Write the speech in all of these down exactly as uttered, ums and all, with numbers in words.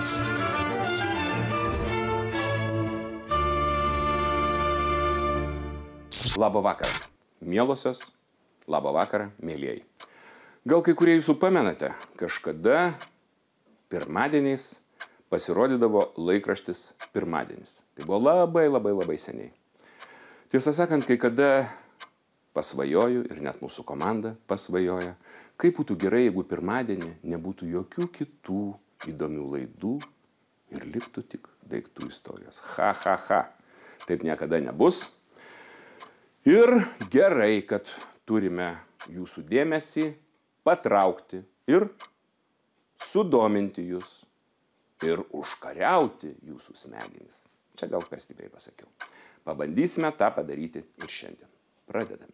Labą vakarą, mielosios, labą vakarą, mėlieji. Gal kai kurie jūsų pamenate, kažkada pirmadieniais pasirodydavo laikraštis Pirmadienis. Tai buvo labai, labai, labai seniai. Tiesą sakant, kai kada pasvajoju ir net mūsų komanda pasvajoja, kaip būtų gerai, jeigu pirmadienį nebūtų jokių kitų įdomių laidų ir liktų tik daiktų istorijos. Ha, ha, ha. Taip niekada nebus. Ir gerai, kad turime jūsų dėmesį patraukti ir sudominti jūs ir užkariauti jūsų smegenis. Čia gal per stipriai pasakiau. Pabandysime tą padaryti ir šiandien. Pradedame.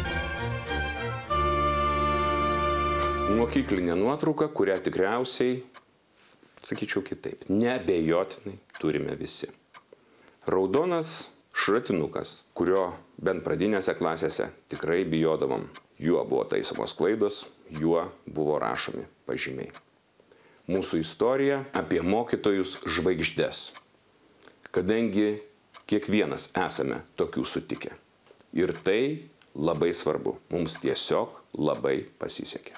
Mokyklinė nuotrauka, kurią tikriausiai, sakyčiau kitaip, neabejotinai turime visi. Raudonas šratinukas, kurio bent pradinėse klasėse tikrai bijodavom. Juo buvo taisomos klaidos, juo buvo rašomi pažymiai. Mūsų istorija apie mokytojus žvaigždes, kadangi kiekvienas esame tokių sutikę. Ir tai labai svarbu. Mums tiesiog labai pasisekė.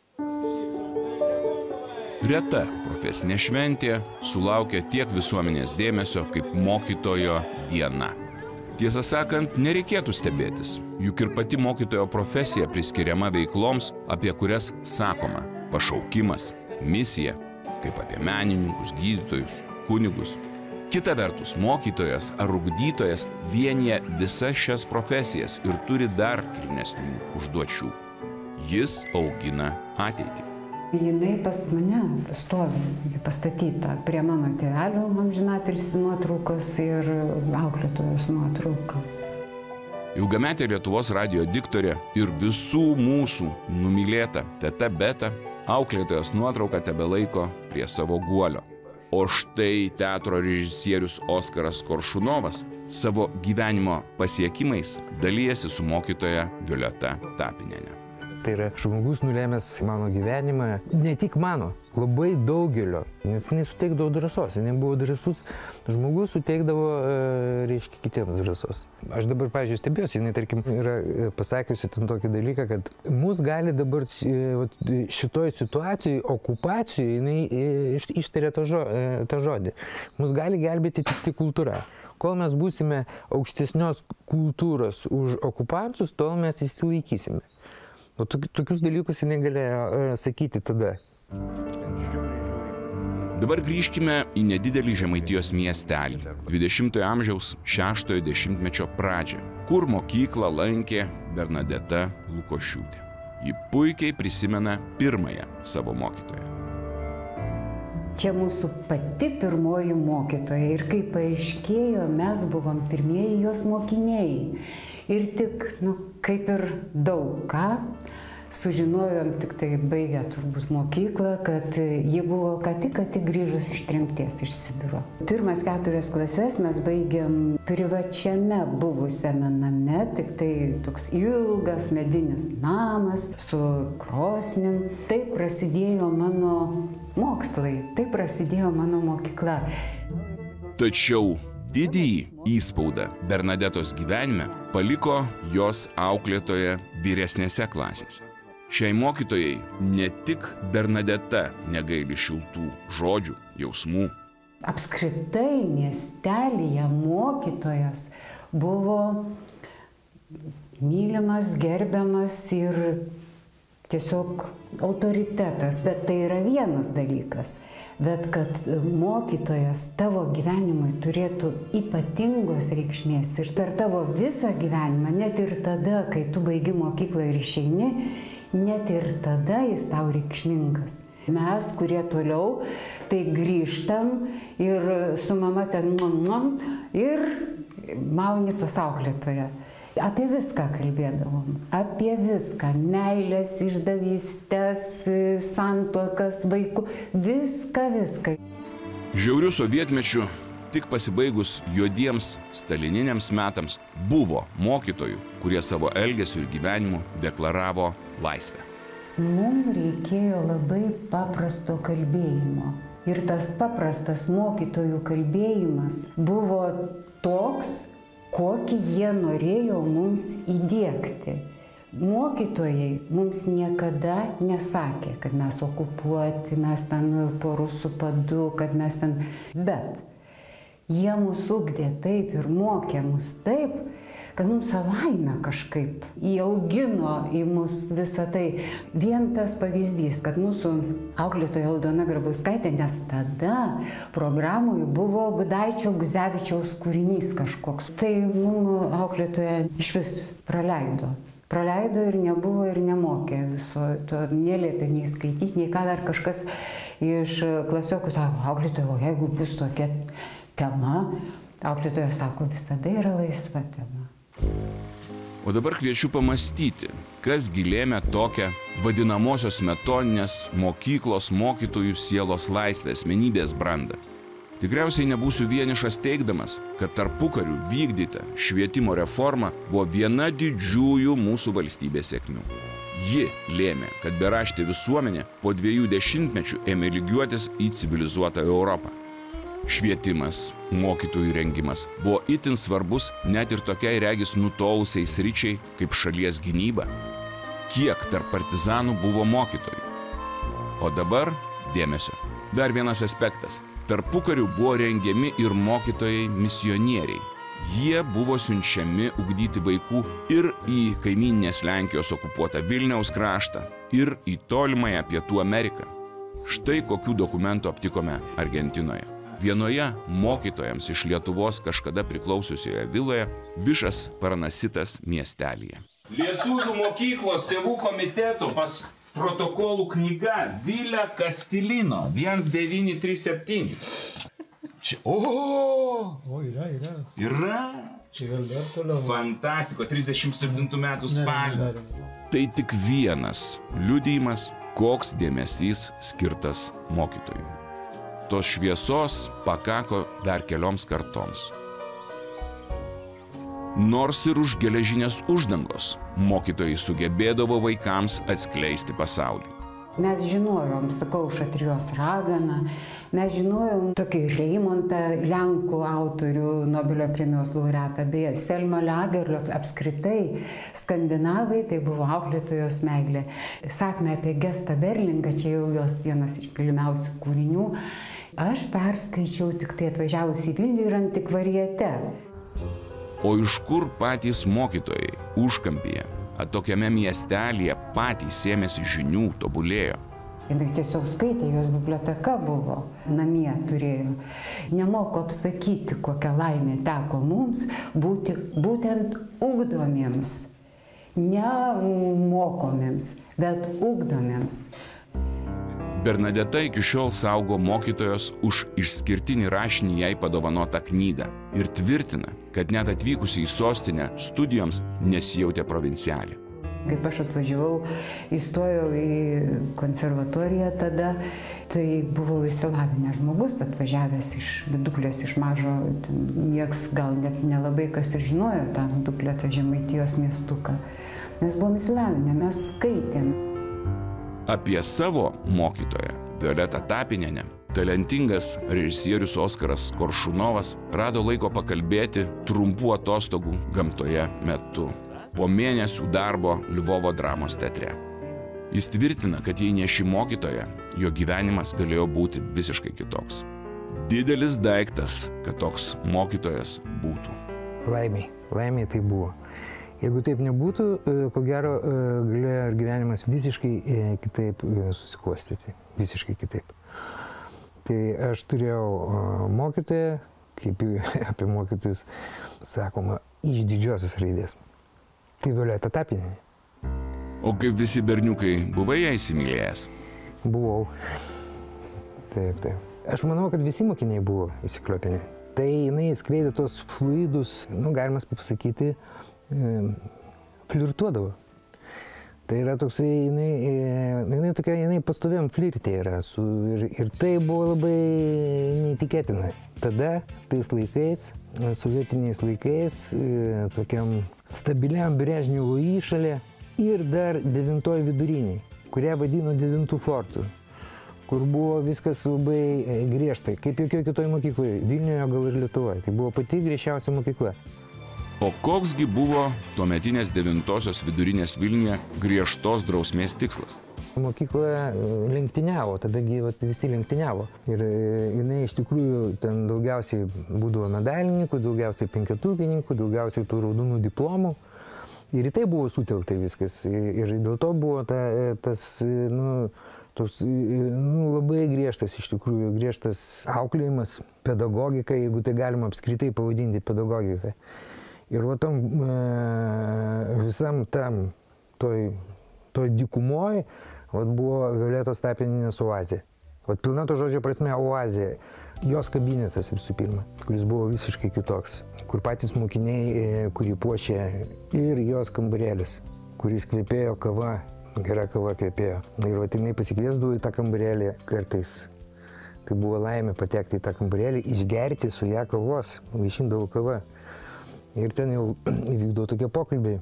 Reta profesinė šventė sulaukia tiek visuomenės dėmesio kaip mokytojo diena. Tiesą sakant, nereikėtų stebėtis, juk ir pati mokytojo profesija priskiriama veikloms, apie kurias sakoma pašaukimas, misija, kaip apie menininkus, gydytojus, kunigus. Kita vertus, mokytojas ar ugdytojas vienija visas šias profesijas ir turi dar kilnesnių užduočių. Jis augina ateitį. Jinai pas mane stovi pastatyta prie mano tėvelio amžinatilsį nuotraukos ir auklėtojos nuotrauka. Ilgametė Lietuvos radijo diktorė ir visų mūsų numylėta teta Beta auklėtojos nuotrauką tebelaiko prie savo guolio. O štai teatro režisierius Oskaras Koršunovas savo gyvenimo pasiekimais dalijasi su mokytoja Violeta Tapiniene. Tai yra žmogus nulėmęs mano gyvenimą, ne tik mano, labai daugelio, nes jinai suteikdavo drąsos, jinai buvo drąsus žmogus, suteikdavo, reiškia, kitiems drąsos. Aš dabar, pavyzdžiui, stebiuosi, jinai, tarkim, yra pasakiusi ten tokį dalyką, kad mus gali dabar šitoj situacijai, okupacijai, jinai ištarė tą žodį. Mus gali gelbėti tik tai kultūra. Kol mes būsime aukštesnios kultūros už okupantus, tol mes įsilaikysime. O tokius dalykus jinai galėjo sakyti tada. Dabar grįžkime į nedidelį Žemaitijos miestelį, dvidešimtojo amžiaus šeštojo dešimtmečio pradžią, kur mokyklą lankė Bernadeta Lukošiūtė. Ji puikiai prisimena pirmąją savo mokytoją. Čia mūsų pati pirmoji mokytoja ir kaip paaiškėjo, mes buvom pirmieji jos mokiniai. Ir tik, nu, kaip ir daug ką, sužinojom tik tai baigę turbūt mokyklą, kad ji buvo ką tik, ką tik grįžus iš tremties, iš Sibiro. Pirmas keturias klases mes baigėm privačiame buvusiame name, tik tai toks ilgas medinis namas su krosnim. Taip prasidėjo mano mokslai, taip prasidėjo mano mokykla. Tačiau didįjį įspaudą Bernadetos gyvenime paliko jos auklėtoja vyresnėse klasėse. Šiai mokytojai ne tik Bernadeta negaili šiltų žodžių, jausmų. Apskritai miestelyje mokytojas buvo mylimas, gerbiamas ir tiesiog autoritetas. Bet tai yra vienas dalykas. Bet kad mokytojas tavo gyvenimui turėtų ypatingos reikšmės ir per tavo visą gyvenimą, net ir tada, kai tu baigi mokyklą ir išeini, net ir tada jis tau reikšmingas. Mes, kurie toliau, tai grįžtam ir su mama ten ir mauni pas auklėtoją. Apie viską kalbėdavom, apie viską, meilės, išdavystės, santuokas, vaikų, viską, viską. Žiaurių sovietmečių, tik pasibaigus juodiems stalininiams metams, buvo mokytojų, kurie savo elgesiu ir gyvenimu deklaravo laisvę. Mums reikėjo labai paprasto kalbėjimo. Ir tas paprastas mokytojų kalbėjimas buvo toks, kokį jie norėjo mums įdiegti. Mokytojai mums niekada nesakė, kad mes okupuoti, mes ten po rusų padu, kad mes ten... Bet jie mus ugdė taip ir mokė mus taip, kad mums savaime kažkaip įaugino į mus visą tai. Vien tas pavyzdys, kad mūsų auklėtoja Aldona Grabauskaitė, nes tada programoje buvo Gudaičio Guzevičiaus kūrinys kažkoks. Tai mums auklėtoja iš vis praleido. Praleido ir nebuvo ir nemokė viso, to neliepė nei skaityti, nei ką dar kažkas iš klasiokų sako, auklėtoja, o jeigu bus tokia tema, auklėtoja sako, visada yra laisva tema. O dabar kviečiu pamastyti, kas gi lėmė tokią vadinamosios metoninės mokyklos mokytojų sielos laisvę, asmenybės brandą. Tikriausiai nebūsiu vienišas teigdamas, kad tarpukariu vykdyta švietimo reforma buvo viena didžiųjų mūsų valstybės sėkmių. Ji lėmė, kad beraštė visuomenė po dviejų dešimtmečių ėmė lygiuotis į civilizuotą Europą. Švietimas, mokytojų rengimas buvo itin svarbus net ir tokiai regis nutolusiai sričiai kaip šalies gynyba. Kiek tarp partizanų buvo mokytojų? O dabar dėmesio. Dar vienas aspektas. Tarpukariu buvo rengiami ir mokytojai misionieriai. Jie buvo siunčiami ugdyti vaikų ir į kaimyninės Lenkijos okupuotą Vilniaus kraštą, ir į tolimąją Pietų Ameriką. Štai kokių dokumentų aptikome Argentinoje. Vienoje mokytojams iš Lietuvos kažkada priklausiusioje viloje Bišas Paranasitas miestelyje. Lietuvių mokyklos tėvų komiteto pas protokolų knyga Vilė Kastilino vienas devyni trys septyni. Čia, o, O, yra, yra. yra. Čia gal dar toliau. Fantastiko, trisdešimt septintų metų spalio. Tai tik vienas liudijimas, koks dėmesys skirtas mokytojui. Tos šviesos pakako dar kelioms kartoms. Nors ir už geležinės uždangos mokytojai sugebėdavo vaikams atskleisti pasaulį. Mes žinojom, sakau, Šatrijos raganą, mes žinojom tokį Reimontą, Lenkų autorių, Nobelio premijos laureatą, beje, Selma Lagerlöf, apskritai skandinavai, tai buvo auklėtojos meilė. Sakme apie Gestą Berlingą, čia jau jos vienas iš pylimiausių kūrinių. Aš perskaičiau tik tai atvažiavus į Vilnių ir antikvariate. O iš kur patys mokytojai užkampyje, atokiame miestelėje patys sėmėsi žinių, tobulėjo? Jinai tiesiog skaitė, jos biblioteka buvo, namie turėjo. Nemoku apsakyti, kokią laimę teko mums būti būtent ugdomiems, ne mokomiems, bet ugdomiems. Bernadeta iki šiol saugo mokytojos už išskirtinį rašinį jai padovanotą knygą ir tvirtina, kad net atvykusi į sostinę studijoms nesijautė provincialė. Kaip aš atvažiavau, įstojau į konservatoriją tada, tai buvau išsilavinęs žmogus, atvažiavęs iš Viduklės, iš mažo, nieks gal net nelabai kas ir žinojo tą Viduklę, tą Žemaitijos miestuką. Mes buvom išsilavinę, mes skaitėm. Apie savo mokytoją, Violetą Tapinienę, talentingas režisierius Oskaras Koršunovas rado laiko pakalbėti trumpų atostogų gamtoje metu, po mėnesių darbo Lvovo dramos teatre. Jis tvirtina, kad jei ne ši mokytoja, jo gyvenimas galėjo būti visiškai kitoks. Didelis daiktas, kad toks mokytojas būtų. Laimiai, laimiai tai buvo. Jeigu taip nebūtų, ko gero galėjo ir gyvenimas visiškai kitaip susiklostyti, visiškai kitaip. Tai aš turėjau mokytoją, kaip apie mokytojus sakoma, iš didžiosios raidės. Tai Violeta Tapinienė. O kaip visi berniukai, buvai ją įsimylėjęs? Buvau. Taip, taip. Aš manau, kad visi mokiniai buvo įsikliopinę. Tai jinai skleidė tos fluidus, nu, galima pasakyti, flirtuodavo. Tai yra toksai, jinai, jinai tokia, jinai pastoviam flirtė yra, su, ir, ir tai buvo labai neįtikėtina. Tada, tais laikais, sovietiniais laikais, tokiam stabiliam Brežnevo įšalė ir dar devintoj viduriniai, kurią vadino devintų fortų, kur buvo viskas labai griežtai, kaip jokioje kitoje mokykloje, Vilniuje gal ir Lietuvoje. Tai buvo pati griežčiausia mokykla. O koksgi buvo tuometinės devintosios vidurinės Vilniuje griežtos drausmės tikslas? Mokykla lenktyniavo, tadagi vat, visi lenktyniavo. Ir jinai iš tikrųjų ten daugiausiai būdavo medalininkų, daugiausiai penketukininkų, daugiausiai tų raudonų diplomų. Ir į tai buvo sutelkta viskas. Ir dėl to buvo ta, tas, nu, tos, nu, labai griežtas, iš tikrųjų, griežtas auklėjimas, pedagogika, jeigu tai galima apskritai pavadinti pedagogika. Ir va tam visam tam toj, toj dykumoj vat buvo Violetos Tapinienės oazė. Vat pilna to žodžio prasme oazė. Jos kabinetas visų pirma, kuris buvo visiškai kitoks. Kur patys mokiniai, kurį puošė, ir jos kambarėlis, kuris kvepėjo kava, gera kava kvepėjo. Ir vat jinai pasikviesdavo į tą kambarėlį kartais. Tai buvo laimė patekti į tą kambarėlį, išgerti su ją kavos, vaišindavo kava. Ir ten jau įvykdavo tokie pokalbiai.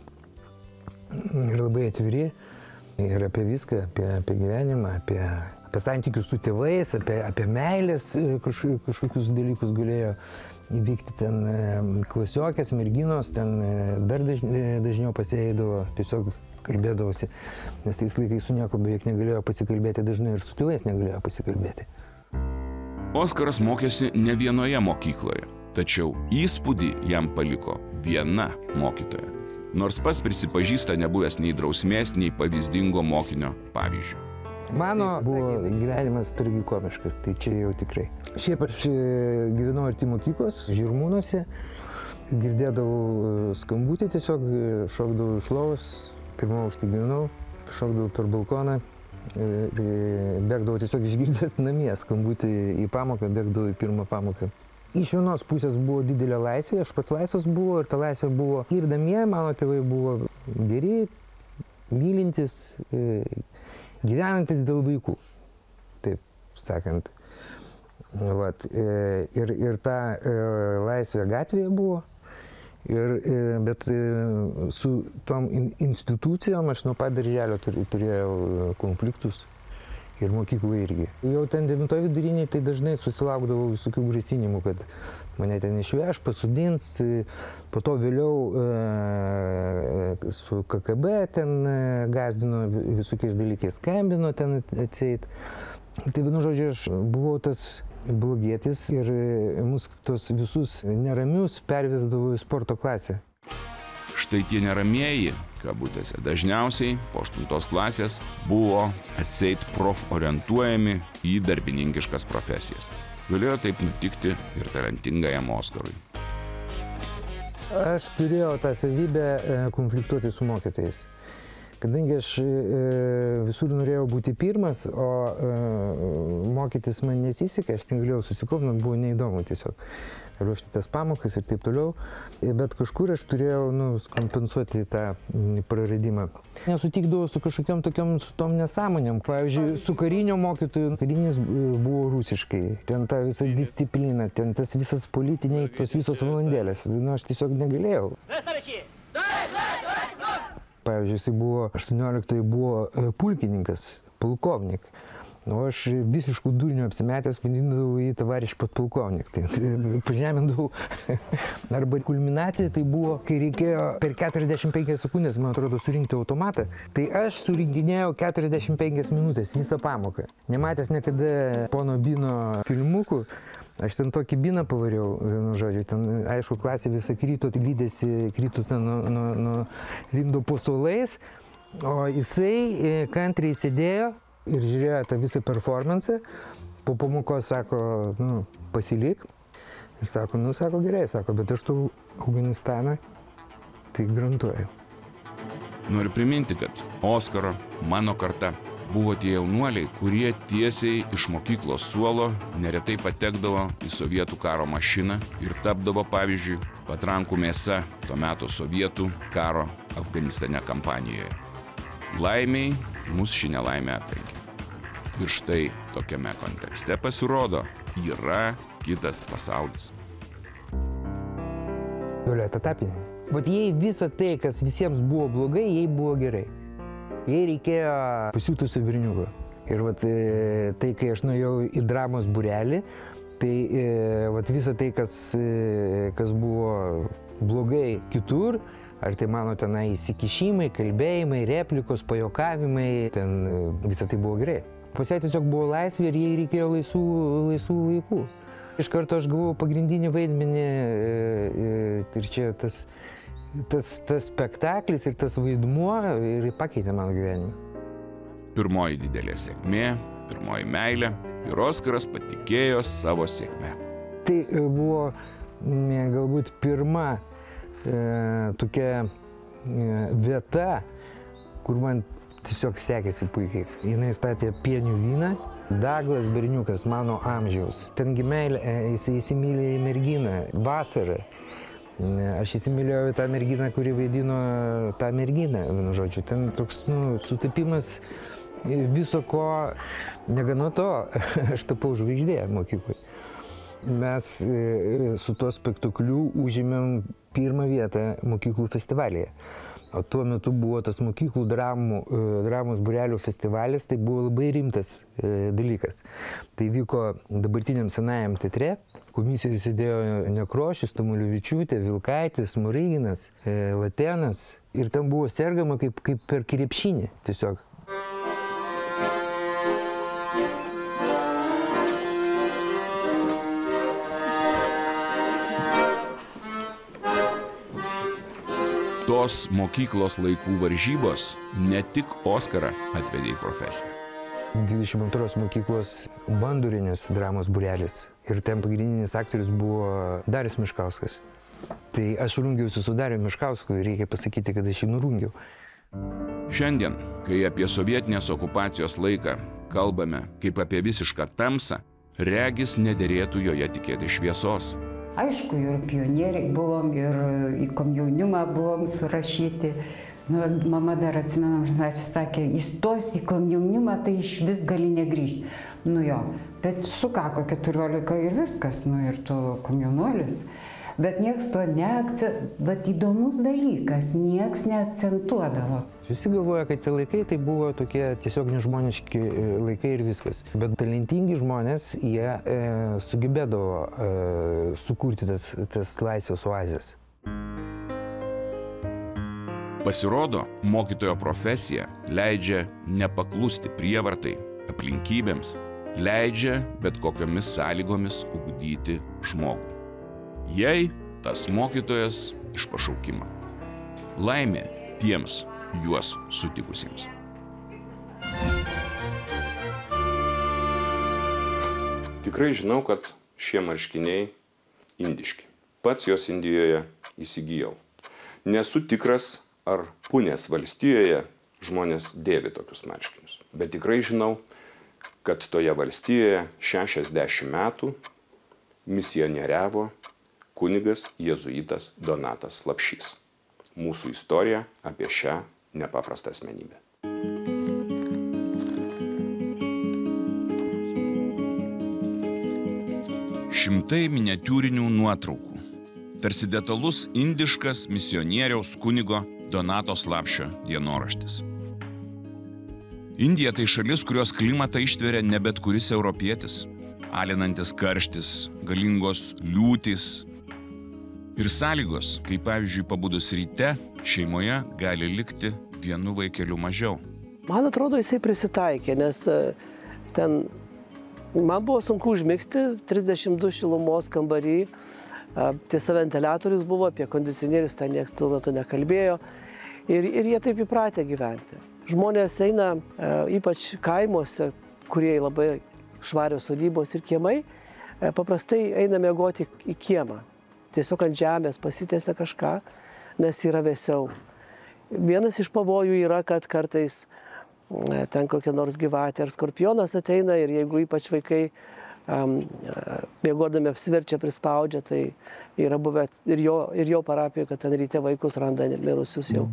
Ir labai atviri. Ir apie viską, apie, apie gyvenimą, apie, apie santykius su tėvais, apie, apie meilės kažkokius, kažkokius dalykus galėjo įvykti ten klasiokės, merginos, ten dar dažniau pasieidavo, tiesiog kalbėdavosi, nes tais laikais su nieko beveik negalėjo pasikalbėti, dažnai ir su tėvais negalėjo pasikalbėti. Oskaras mokėsi ne vienoje mokykloje, tačiau įspūdį jam paliko viena mokytoja. Nors pats prisipažįsta nebuvęs nei drausmės, nei pavyzdingo mokinio pavyzdžių. Mano buvo gyvenimas tragikomiškas, tai čia jau tikrai. Šiaip aš gyvenau arti mokyklos, Žirmūnuose, girdėdavau skambutį, tiesiog šokdavau iš lovos, pirmą aukštą gyvenau, šokdavau per balkoną ir bėgdavau tiesiog išgirdęs namie skambutį į pamoką, bėgdavau į pirmą pamoką. Iš vienos pusės buvo didelė laisvė, aš pats laisvas buvo ir ta laisvė buvo ir namie, mano tėvai buvo geri, mylintis, gyvenantis dėl vaikų, taip sakant. Vat, ir, ir ta laisvė gatvėje buvo, ir, bet su tom institucijom aš nuo pat darželio turėjau konfliktus. Ir mokykloje irgi. Jau ten devintoje viduriniai tai dažnai susilaukdavau visokių grasinimų, kad mane ten išveš, pasodins, po to vėliau e, su K K B ten gazdino visokiais dalykais, skambino ten atseit. Tai vienu žodžiu, aš buvau tas blogietis ir mus tos visus neramius pervesdavo į sporto klasę. Štai tie neramieji, kabutėse, dažniausiai po aštuntos klasės buvo atseit prof orientuojami į darbininkiškas profesijas. Galėjo taip nutikti ir talentingajam Oskarui. Aš turėjau tą savybę konfliktuoti su mokytojais. Kadangi aš visur norėjau būti pirmas, o mokytis man nesisekė, aš negalėjau susikaupti, man buvo neįdomu tiesiog ruošti tas pamokas ir taip toliau, bet kažkur aš turėjau nu, kompensuoti tą praradimą. Nesutikdavau su kažkokiam tokiam su tom nesąmonėm. Pavyzdžiui, su karinio mokytoju, karinis buvo rusiškai, ten ta visa disciplina, ten tas visas politiniai, tos visos valandėlės, nu, aš tiesiog negalėjau. Pavyzdžiui, jisai buvo aštuonioliktoje buvo pulkininkas, pulkovnik. O aš visiškų durnių apsimetęs vadindavau į tavariš podpulkovnik. Tai, tai pažemindavau. Arba kulminacija tai buvo, kai reikėjo per keturiasdešimt penkias sekundės, man atrodo, surinkti automatą. Tai aš surinkinėjau keturiasdešimt penkias minutės visą pamoką. Nematęs niekada pono Bino filmukų. Aš ten tokį biną pavariau, vienu žodžiu, ten, aišku, klasė visą kryto, lydėsi, kryto ten, nu, nu, nu, lindo po suolais, o jisai kantriai sėdėjo ir žiūrėjo tą visą performansą, po pamokos sako, nu, pasilik, ir sako, nu, sako, gerai, sako, bet aš tau Afganistaną, tai garantuoju. Noriu priminti, kad Oskaro, mano karta, buvo tie jaunuoliai, kurie tiesiai iš mokyklos suolo neretai patekdavo į sovietų karo mašiną ir tapdavo, pavyzdžiui, patrankų mėsa to meto sovietų karo Afganistane kampanijoje. Laimiai mus ši nelaimė aplenkė. Ir štai tokiame kontekste pasirodo, yra kitas pasaulis. Violeta Tapinienė. Vat jei visa tai, kas visiems buvo blogai, jei buvo gerai. Jei reikėjo pasiūtusio berniuko, Ir vat, tai, kai aš nuėjau į dramos būrelį, tai vat, visa tai, kas, kas buvo blogai kitur, ar tai mano tenai įsikišimai, kalbėjimai, replikos, pajokavimai, ten visa tai buvo gerai. Pas ją tiesiog buvo laisvė ir jai reikėjo laisvų, laisvų vaikų. Iš karto aš gavau pagrindinį vaidmenį ir čia tas, tas, tas spektaklis ir tas vaidmuo ir pakeitė mano gyvenimą. Pirmoji didelė sėkmė, pirmoji meilė ir Oskaras patikėjo savo sėkmę. Tai buvo galbūt pirma e, tokia e, vieta, kur man tiesiog sekėsi puikiai. Jis statė Pienių vyną. Daglas berniukas mano amžiaus. Tengi meilė, jis įsimylė į merginą. Vasarą. Aš įsimylėjau tą merginą, kuri vaidino tą merginą, vienu žodžiu. Ten toks, nu, sutapimas viso ko. Negana to, aš tapau žvaigždė mokyklai. Mes su tuo spektakliu užėmėm pirmą vietą mokyklų festivalyje. O tuo metu buvo tas mokyklų dramų, dramos būrelių festivalis, tai buvo labai rimtas e, dalykas. Tai vyko dabartiniam senajam teatre, komisijoje sėdėjo Nekrošius, Tamulevičiūtė, Vilkaitis, Smoriginas, e, Latėnas ir ten buvo sergama kaip, kaip per krepšinį tiesiog. Tos mokyklos laikų varžybos ne tik Oskarą atvedė į profesiją. dvidešimt antros mokyklos bandurinės dramos būrelis ir ten pagrindinis aktorius buvo Darius Miškauskas. Tai aš rungiausi su Dariu Miškausku ir reikia pasakyti, kad aš jį nurungiau. Šiandien, kai apie sovietinės okupacijos laiką kalbame kaip apie visišką tamsą, regis nederėtų joje tikėti šviesos. Aišku, ir pionieriai buvom, ir į komjaunimą buvom surašyti. Nu, mama dar atsimenu, žinai, sakė, įstos į komjaunimą, tai iš vis gali negrįžti. Nu jo, bet sukako keturiolika ir viskas, nu ir tu komjaunuolis. Bet nieks to neakcentuodavo, bet įdomus dalykas, nieks neakcentuodavo. Visi galvoja, kad tie laikai tai buvo tokie tiesiog nežmoniški laikai ir viskas. Bet talentingi žmonės, jie e, sugebėdavo e, sukurti tas, tas laisvės oazės. Pasirodo, mokytojo profesija leidžia nepaklusti prievartai, aplinkybėms, leidžia bet kokiomis sąlygomis ugdyti žmogų. Jei tas mokytojas iš pašaukimo. Laimė tiems juos sutikusiems. Tikrai žinau, kad šie marškiniai indiški. Pats juos Indijoje įsigijau. Nesu tikras, ar Punės valstijoje žmonės dėvi tokius marškinius. Bet tikrai žinau, kad toje valstijoje šešiasdešimt metų misionieriavo kunigas jėzuitas Donatas Slapšys. Mūsų istorija apie šią nepaprastą asmenybę. Šimtai miniatiūrinių nuotraukų. Tarsi detalus indiškas misionieriaus kunigo Donato Slapšio dienoraštis. Indija tai šalis, kurios klimatą ištveria ne bet kuris europietis. Alinantis karštis, galingos liūtys ir sąlygos, kaip pavyzdžiui pabudus ryte, šeimoje gali likti vienu vaikeliu mažiau. Man atrodo, jisai prisitaikė, nes ten man buvo sunku užmigti, trisdešimt du šilumos kambarį, tiesa ventiliatorius buvo, apie kondicionierius ten nieks tuo metu nekalbėjo ir, ir jie taip įpratę gyventi. Žmonės eina, ypač kaimuose, kurie labai švarios sodybos ir kiemai, paprastai eina miegoti į kiemą. Tiesiog ant žemės pasitiesia kažką, nes yra vėsiau. Vienas iš pavojų yra, kad kartais ten kokia nors gyvatė ar skorpionas ateina ir jeigu ypač vaikai um, miegodami apsiverčia, prispaudžia, tai yra buvę ir jo, ir jo parapijoje, kad ten ryte vaikus randa mirusius jau.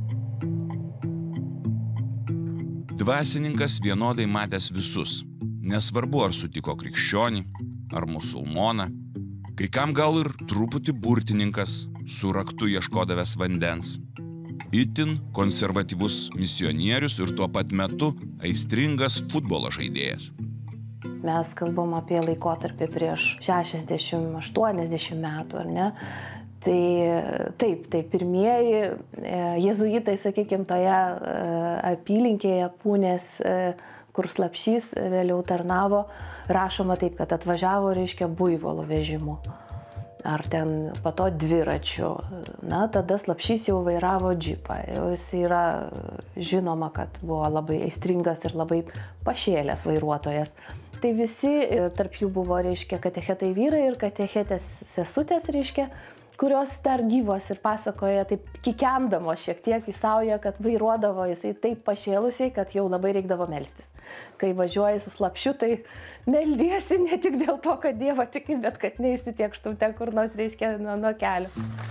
Dvasininkas vienodai matęs visus. Nesvarbu, ar sutiko krikščionį, ar musulmoną, kai kam gal ir truputį burtininkas, su raktu ieškodavęs vandens. itin konservatyvus misionierius ir tuo pat metu aistringas futbolo žaidėjas. Mes kalbam apie laikotarpį prieš šešiasdešimt aštuoniasdešimt metų, ar ne? Tai taip, tai pirmieji jėzuitai, sakykime, toje apylinkėje Pūnės, kur Slapšys vėliau tarnavo, rašoma taip, kad atvažiavo, reiškia, buivolo vežimu. Ar ten po to dviračiu. Na, tada Slapšys jau vairavo džipą. Jis yra žinoma, kad buvo labai aistringas ir labai pašėlęs vairuotojas. Tai visi, tarp jų buvo, reiškia, katechetai vyrai ir katechetės sesutės, reiškia, kurios dar gyvos ir pasakoja taip kikendamos šiek tiek į saują, kad vairuodavo jisai taip pašėlusiai, kad jau labai reikdavo melstis. Kai važiuoji su Slapšiu, tai meldiesi ne tik dėl to, kad Dievą tiki, bet kad neišsitiekštum ten kur nors, reiškia, nuo, nuo kelio.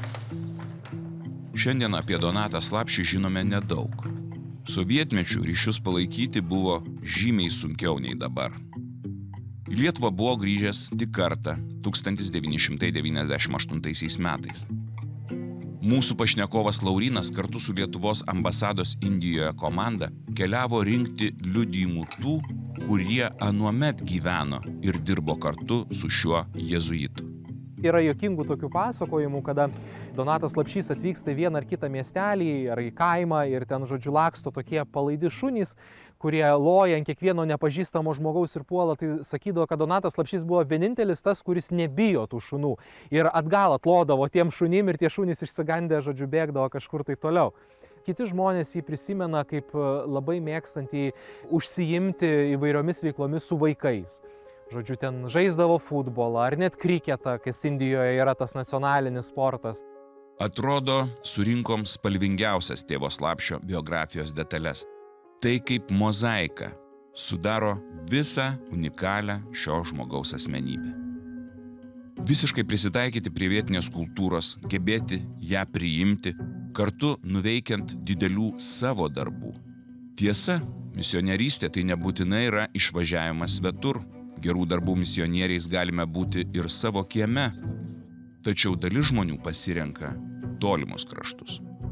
Šiandien apie Donatą Slapšį žinome nedaug. Sovietmečių ryšius palaikyti buvo žymiai sunkiau nei dabar. Į Lietuvą buvo grįžęs tik kartą tūkstantis devyni šimtai devyniasdešimt aštuntaisiais metais. Mūsų pašnekovas Laurynas kartu su Lietuvos ambasados Indijoje komanda keliavo rinkti liudijimų tų, kurie anuomet gyveno ir dirbo kartu su šiuo jėzuitu. Yra juokingų tokių pasakojimų, kada Donatas Slapšys atvyksta į vieną ar kitą miestelį ar į kaimą ir ten, žodžiu, laksto tokie palaidi šunys, kurie loja ant kiekvieno nepažįstamo žmogaus ir puola. Tai sakydavo, kad Donatas Slapšys buvo vienintelis tas, kuris nebijo tų šunų. Ir atgal atlodavo tiem šunim ir tie šunys išsigandę, žodžiu, bėgdavo kažkur tai toliau. Kiti žmonės jį prisimena kaip labai mėgstantį užsiimti įvairiomis veiklomis su vaikais. Žodžiu, ten žaisdavo futbolą ar net kriketą, kas Indijoje yra tas nacionalinis sportas. Atrodo, surinkom spalvingiausias tėvo Slapšio biografijos detalės. Tai kaip mozaika sudaro visą unikalią šio žmogaus asmenybę. Visiškai prisitaikyti prie vietinės kultūros, gebėti ją priimti, kartu nuveikiant didelių savo darbų. Tiesa, misionierystė tai nebūtinai yra išvažiavimas svetur. Gerų darbų misionieriais galime būti ir savo kieme, tačiau dalis žmonių pasirenka tolimus kraštus.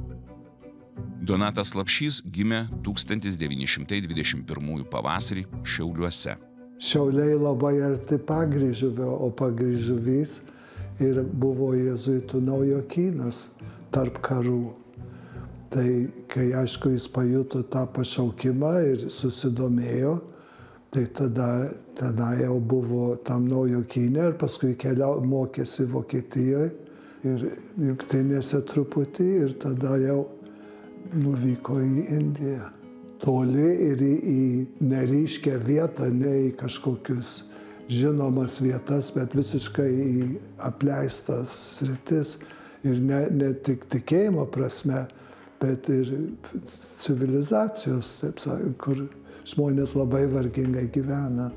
Donatas Slapšys gimė tūkstantis devyni šimtai dvidešimt pirmųjų pavasarį Šiauliuose. Šiauliai labai arti Pagryžuvio, o Pagryžuvys ir buvo jėzuitų naujokynas tarp karų. Tai kai, aišku, jis pajuto tą pašaukimą ir susidomėjo, tai tada, tada jau buvo tam naujokyne ir paskui keliau, mokėsi Vokietijoje ir Jungtinėse truputį ir tada jau nuvyko į Indiją. Toli ir į, į neryškę vietą, ne į kažkokius žinomas vietas, bet visiškai į apleistas sritis ir ne, ne tik tikėjimo prasme, bet ir civilizacijos, taip sakant, kur žmonės labai vargingai gyvena.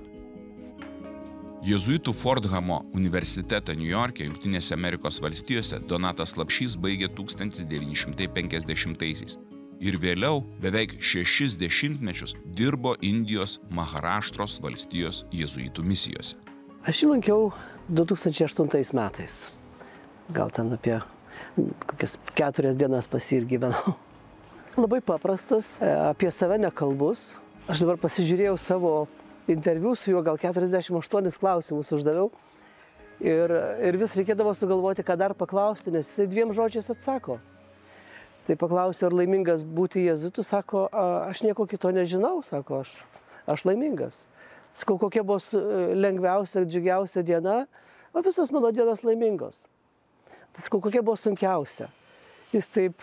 Jėzuitų Fordhamo universitetą Niujorke, Jungtinėse Amerikos valstijose, Donatas Slapšys baigė tūkstantis devyni šimtai penkiasdešimtaisiais ir vėliau beveik šešis dešimtmečius dirbo Indijos Maharaštros valstijos jėzuitų misijose. Aš jį lankiau du tūkstančiai aštuntais metais. Gal ten apie kokias keturias dienas pas jį ir gyvenau. Labai paprastas, apie save nekalbus. Aš dabar pasižiūrėjau savo interviu su juo, gal keturiasdešimt aštuonis klausimus uždaviau. Ir, ir vis reikėdavo sugalvoti, ką dar paklausti, nes jisai dviem žodžiais atsako. Tai paklausė, ar laimingas būti jėzuitu, sako, aš nieko kito nežinau, sako, aš, aš laimingas. Sakau, kokia buvo lengviausia, džiugiausia diena, o visos mano dienos laimingos. Tai sakau, kokia buvo sunkiausia. Jis taip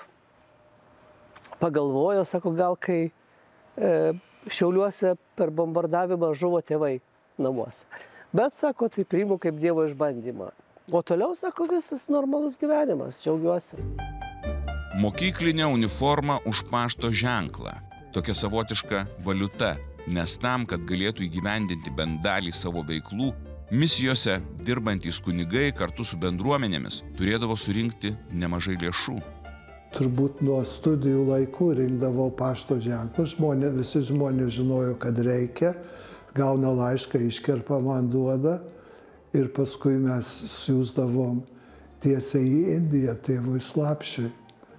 pagalvojo, sako, gal kai e, Šiauliuose per bombardavimą žuvo tėvai namuose. Bet, sako, tai priimu kaip Dievo išbandymą. O toliau, sako, visas normalus gyvenimas, džiaugiuosi. Mokyklinė uniforma už pašto ženklą. Tokia savotiška valiuta, nes tam, kad galėtų įgyvendinti bent dalį savo veiklų, misijose dirbantys kunigai kartu su bendruomenėmis turėdavo surinkti nemažai lėšų. Turbūt nuo studijų laikų rinkdavau pašto ženklus, žmonės, visi žmonės žinojo, kad reikia, gauna laišką, iškerpa man duoda ir paskui mes siųsdavom tiesiai į Indiją tėvui Slapšiui.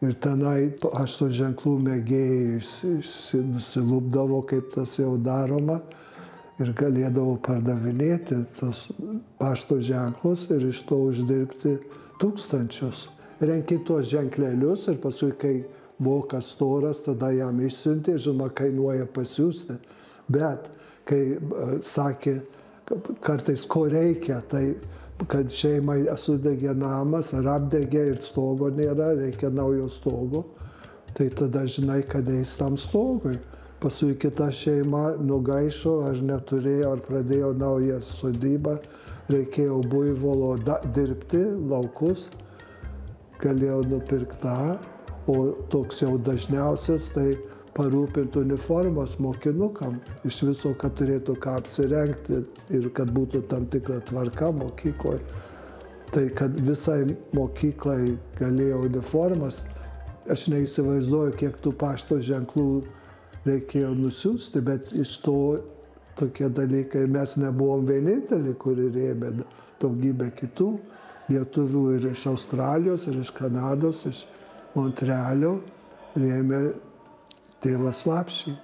Ir tenai pašto ženklų mėgėjai nusilupdavo, kaip tas jau daroma, ir galėdavo pardavinėti tos pašto ženklus ir iš to uždirbti tūkstančius. Renki tuos ženklelius ir paskui, kai vokas storas, tada jam išsiuntė, žinoma, kainuoja pasiūsti. Bet kai sakė, kartais ko reikia, tai kad šeimai sudegė namas ar apdegė ir stogo nėra, reikia naujo stogo, tai tada žinai, kad eis tam stogui. Paskui kita šeima nugaišo, ar neturėjo, ar pradėjo naują sodybą, reikėjo buivolo dirbti laukus, galėjo nupirkti tą, o toks jau dažniausias, tai parūpinti uniformas mokinukam, iš viso, kad turėtų ką apsirengti ir kad būtų tam tikra tvarka mokykloje. Tai kad visai mokyklai galėjo uniformas, aš neįsivaizduoju, kiek tų pašto ženklų reikėjo nusiųsti, bet iš to tokie dalykai, mes nebuvom vieninteliai, kuri rėmė daugybę kitų lietuvių ir iš Australijos, ir iš Kanados, iš Montrealio rėmė tėvas Slapšį.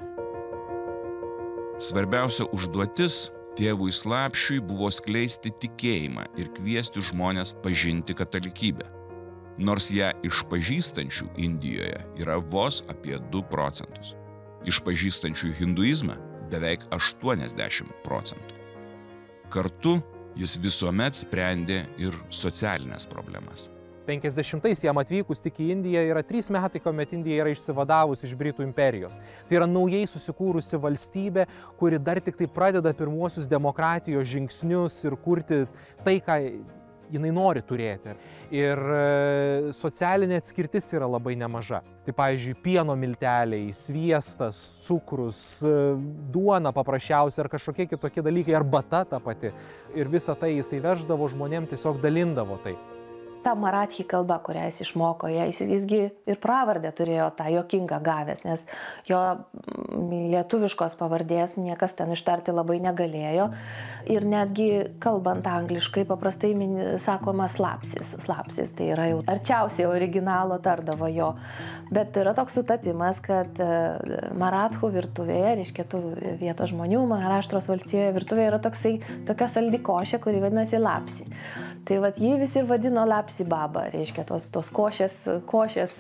Svarbiausia užduotis tėvui Slapšiui buvo skleisti tikėjimą ir kviesti žmonės pažinti katalikybę. Nors ją išpažįstančių Indijoje yra vos apie du procentus. Išpažįstančių hinduizmą beveik aštuoniasdešimt procentų. Kartu jis visuomet sprendė ir socialinės problemas. penkiasdešimtais jam atvykus tik į Indiją yra trys metai, kuomet Indija yra išsivadavusi iš Britų imperijos. Tai yra naujai susikūrusi valstybė, kuri dar tik tai pradeda pirmuosius demokratijos žingsnius ir kurti tai, ką jinai nori turėti. Ir socialinė atskirtis yra labai nemaža. Tai pavyzdžiui, pieno milteliai, sviestas, cukrus, duona paprasčiausia ar kažkokie kitokie dalykai, arbata ta pati. Ir visą tai jisai veždavo žmonėm, tiesiog dalindavo tai. Ta marathi kalba, kurią jis išmoko, jis, jisgi ir pravardę turėjo tą juokingą gavęs, nes jo lietuviškos pavardės niekas ten ištarti labai negalėjo. Ir netgi kalbant angliškai paprastai sakoma slapsis. Slapsis, tai yra jau arčiausiai originalo tardavo jo. Bet yra toks sutapimas, kad marathų virtuvėje, reiškia tų vietos žmonių, Maharaštros valstijoje virtuvėje yra toksai, tokia saldi košė, kuri vadinasi lapsi. Tai vat jį visi ir vadino lapsi baba, reiškia tos, tos košės, košės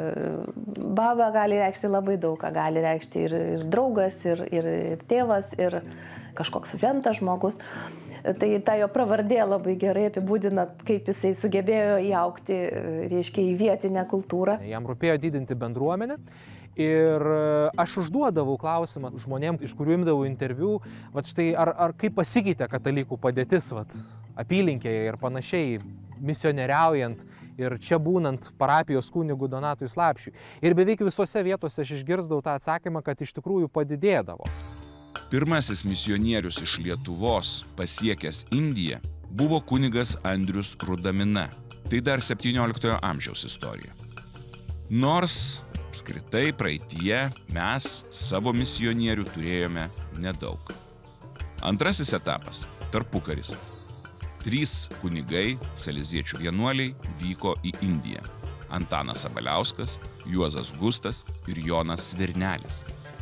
baba gali reikšti labai daug, ką gali reikšti ir, ir draugas, ir, ir, ir tėvas, ir kažkoks šventas žmogus. Tai ta jo pravardė labai gerai apibūdina, kaip jisai sugebėjo įaugti, reiškia, į vietinę kultūrą. Jam rūpėjo didinti bendruomenę. Ir aš užduodavau klausimą žmonėm, iš kurių imdavau interviu, vat štai, ar, ar kaip pasikeitė katalikų padėtis vat, apylinkėje ir panašiai, misionieriaujant ir čia būnant parapijos kunigų Donatui Slapšiui. Ir beveik visose vietose aš išgirsdavau tą atsakymą, kad iš tikrųjų padidėdavo. Pirmasis misionierius iš Lietuvos pasiekęs Indiją buvo kunigas Andrius Rudamina. Tai dar septynioliktojo amžiaus istorija. Nors apskritai praeityje mes savo misionierių turėjome nedaug. Antrasis etapas – tarpukaris. Trys kunigai, saleziečių vienuoliai, vyko į Indiją. Antanas Sabaliauskas, Juozas Gustas ir Jonas Svirnelis.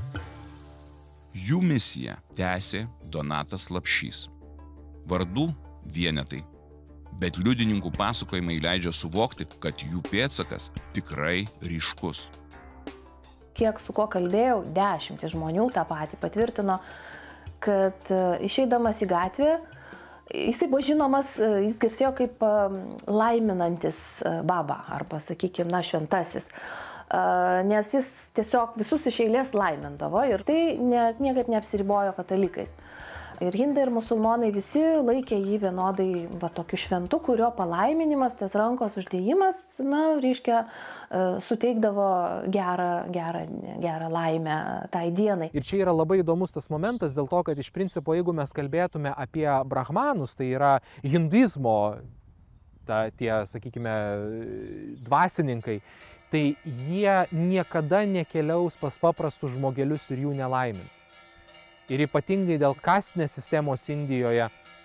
Jų misiją tęsė Donatas Slapšys. Vardų vienetai, bet liudininkų pasakojimai leidžia suvokti, kad jų pėdsakas tikrai ryškus. Kiek su kuo kalbėjau, dešimtis žmonių tą patį patvirtino, kad išeidamas į gatvę, jisai buvo žinomas, jis garsėjo kaip laiminantis baba, arba, sakykime, na, šventasis. Nes jis tiesiog visus iš eilės laimindavo ir tai ne, niekad neapsiribojo katalikais. Ir hindai ir musulmonai visi laikė jį vienodai va, tokiu šventu, kurio palaiminimas, tas rankos uždėjimas, na, reiškia, suteikdavo gerą, gerą, gerą laimę tai dienai. Ir čia yra labai įdomus tas momentas, dėl to, kad iš principo, jeigu mes kalbėtume apie brahmanus, tai yra hinduizmo, ta, tie, sakykime, dvasininkai, tai jie niekada nekeliaus pas paprastus žmogelius ir jų nelaimins. Ir ypatingai dėl kastinės sistemos Indijoje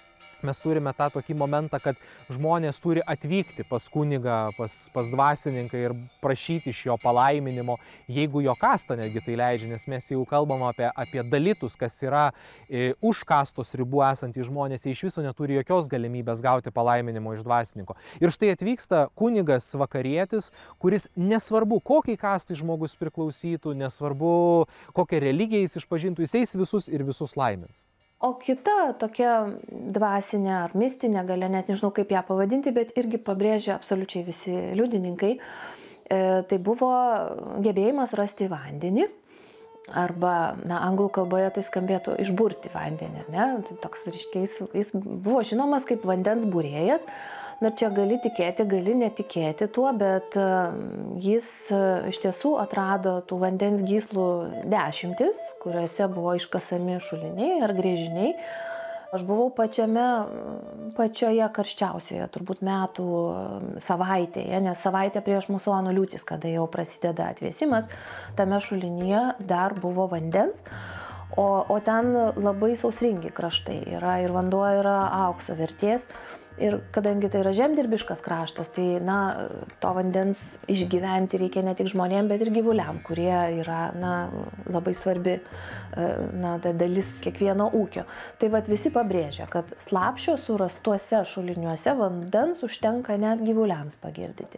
mes turime tą tokį momentą, kad žmonės turi atvykti pas kunigą, pas, pas dvasininką ir prašyti iš jo palaiminimo, jeigu jo kasta netgi tai leidžia, nes mes jau kalbam apie, apie dalytus, kas yra e, už kastos ribų esantys žmonės, jie iš viso neturi jokios galimybės gauti palaiminimo iš dvasininko. Ir štai atvyksta kunigas vakarietis, kuris nesvarbu, kokiai kastai žmogus priklausytų, nesvarbu, kokią religiją jis išpažintų, jis eis visus ir visus laimins. O kita tokia dvasinė ar mistinė galia, net nežinau kaip ją pavadinti, bet irgi pabrėžia absoliučiai visi liudininkai, e, tai buvo gebėjimas rasti vandenį, arba, na, anglų kalboje tai skambėtų išburti vandenį, ne? Tai toks, reiškia, jis, jis buvo žinomas kaip vandens būrėjas. Na, čia gali tikėti, gali netikėti tuo, bet jis iš tiesų atrado tų vandens gyslų dešimtis, kuriuose buvo iškasami šuliniai ar grėžiniai. Aš buvau pačiame, pačioje karščiausioje, turbūt metų savaitėje, nes savaitę prieš musono liūtis, kada jau prasideda atvėsimas, tame šulinyje dar buvo vandens. O, o ten labai sausringi kraštai yra ir vanduo yra aukso vertės. Ir kadangi tai yra žemdirbiškas kraštas, tai, na, to vandens išgyventi reikia ne tik žmonėm, bet ir gyvuliam, kurie yra, na, labai svarbi, na, dalis kiekvieno ūkio. Tai vat visi pabrėžia, kad slapščio surastuose šuliniuose vandens užtenka net gyvuliams pagirdyti.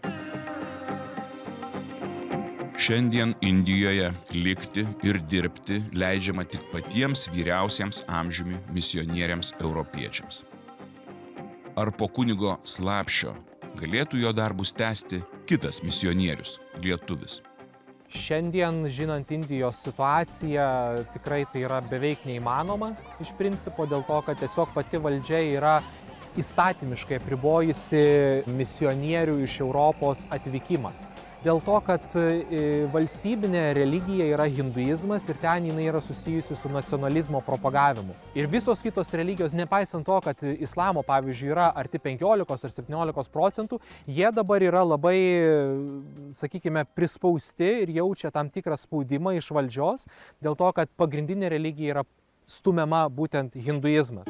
Šiandien Indijoje likti ir dirbti leidžiama tik patiems vyriausiems amžiumi misionieriams europiečiams. Ar po kunigo Slapščio galėtų jo darbus tęsti kitas misionierius, lietuvis? Šiandien, žinant Indijos situaciją, tikrai tai yra beveik neįmanoma iš principo, dėl to, kad tiesiog pati valdžia yra įstatymiškai apribojusi misionierių iš Europos atvykimą. Dėl to, kad valstybinė religija yra hinduizmas ir ten jinai yra susijusi su nacionalizmo propagavimu. Ir visos kitos religijos, nepaisant to, kad islamo, pavyzdžiui, yra arti penkiolikos ar septyniolikos procentų, jie dabar yra labai, sakykime, prispausti ir jaučia tam tikrą spaudimą iš valdžios, dėl to, kad pagrindinė religija yra stumiama būtent hinduizmas.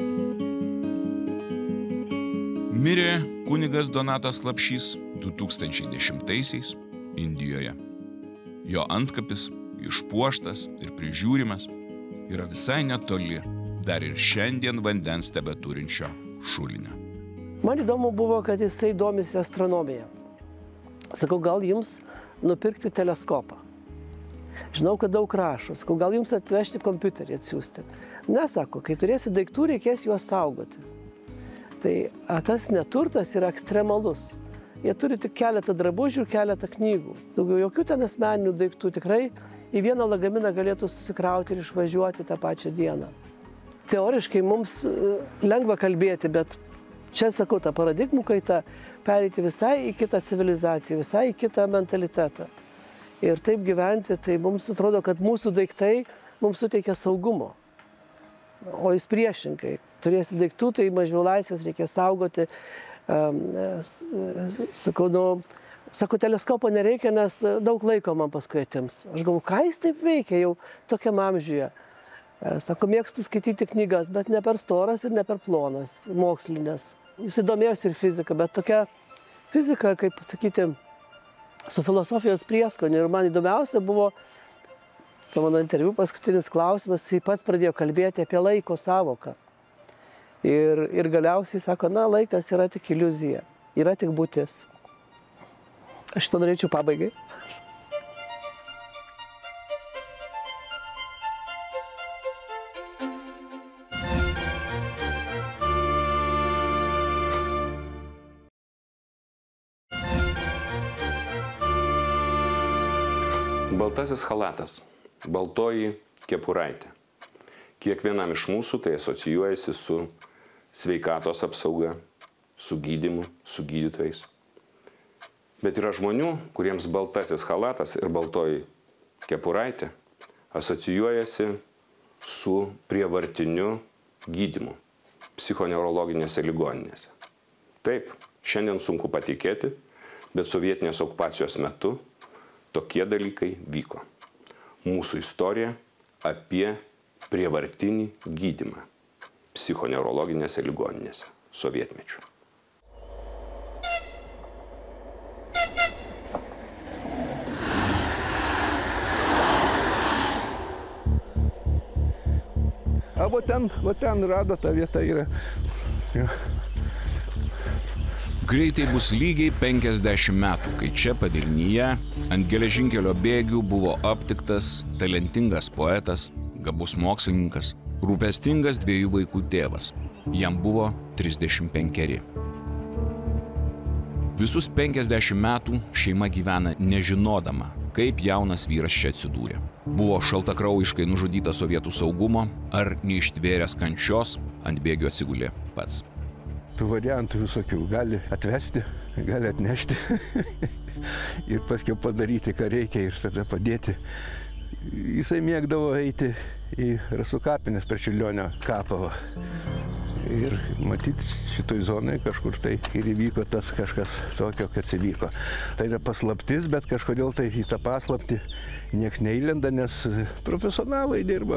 Mirė kunigas Donatas Slapšys du tūkstančiai dešimtaisiais Indijoje. Jo antkapis, išpuoštas ir prižiūrimas, yra visai netoli dar ir šiandien vandens tebeturinčio šulinio. Man įdomu buvo, kad jisai domisi astronomija. Sakau, gal jums nupirkti teleskopą. Žinau, kad daug rašo. Sakau, gal jums atvežti kompiuterį atsiųsti. Ne, sako, kai turėsi daiktų, reikės juos saugoti. Tai tas neturtas yra ekstremalus. Jie turi tik keletą drabužių ir keletą knygų. Daugiau jokių ten asmeninių daiktų, tikrai į vieną lagaminą galėtų susikrauti ir išvažiuoti tą pačią dieną. Teoriškai mums lengva kalbėti, bet čia, sakau, ta paradigmų kaita pereiti visai į kitą civilizaciją, visai į kitą mentalitetą. Ir taip gyventi, tai mums atrodo, kad mūsų daiktai mums suteikia saugumo. O jis priešingai. Turėsi daiktų, tai mažiau laisvės, reikia saugoti. Sakau, nu, sakau, teleskopo nereikia, nes daug laiko man paskui atims. Aš galvoju, ką jis taip veikia jau tokiam amžiuje. Sako, mėgstu skaityti knygas, bet ne per storas ir ne per plonas, mokslinės. Jis įdomėjosi ir fizika, bet tokia fizika, kaip pasakyti, su filosofijos prieskoniu. Ir man įdomiausia buvo, to mano interviu paskutinis klausimas, jis pats pradėjo kalbėti apie laiko savoką. Ir, ir galiausiai sako, na, laikas yra tik iliuzija, yra tik būtis. Aš to norėčiau pabaigai. Baltasis chalatas, baltoji kepuraitė. Kiekvienam iš mūsų tai asocijuojasi su sveikatos apsauga, su gydymu, su gydytojais. Bet yra žmonių, kuriems baltasis chalatas ir baltoji kepuraitė asocijuojasi su prievartiniu gydymu psichoneurologinėse ligoninėse. Taip, šiandien sunku patikėti, bet sovietinės okupacijos metu tokie dalykai vyko. Mūsų istorija apie prievartinį gydymą. psichoneurologinėse ligoninėse sovietmečiu. A, va ten, va ten rado, ta vieta yra. Ja. Greitai bus lygiai penkiasdešimt metų, kai čia Pavilnyje ant geležinkelio bėgių buvo aptiktas talentingas poetas, gabus mokslininkas, rūpestingas dviejų vaikų tėvas. Jam buvo trisdešimt penkeri. Visus penkiasdešimt metų šeima gyvena nežinodama, kaip jaunas vyras čia atsidūrė. Buvo šaltakraujiškai nužudytas sovietų saugumo ar neištvėręs kančios ant bėgių atsigulė pats. Tų variantų visokių. Gali atvesti, gali atnešti ir paskui padaryti, ką reikia ir tada padėti. Jisai mėgdavo eiti į Rasų kapines per Čiurlionio kapą. Ir matyt, šitoj zonai kažkur tai ir įvyko tas kažkas tokio, kas įvyko. Tai yra paslaptis, bet kažkodėl tai į tą paslaptį nieks neįlenda, nes profesionalai dirba.